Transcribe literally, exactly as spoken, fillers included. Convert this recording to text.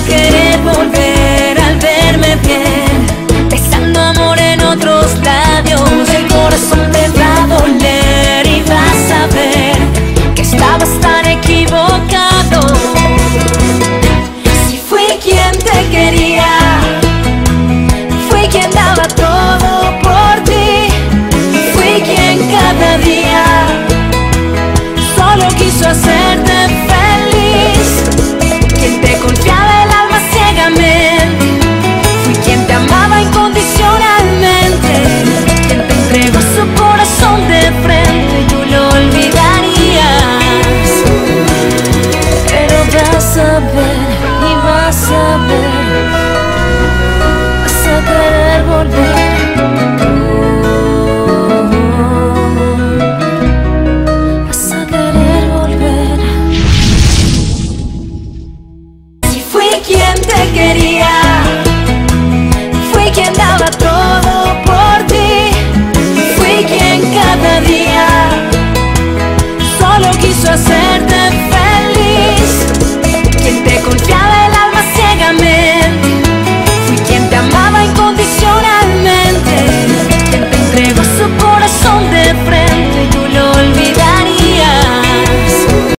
querer volver al verme bien, besando amor en otros labios. El corazón te va a doler y vas a ver que estabas tan equivocado. Si fui quien te quería, fui quien daba todo por ti, fui quien cada día solo quiso hacerte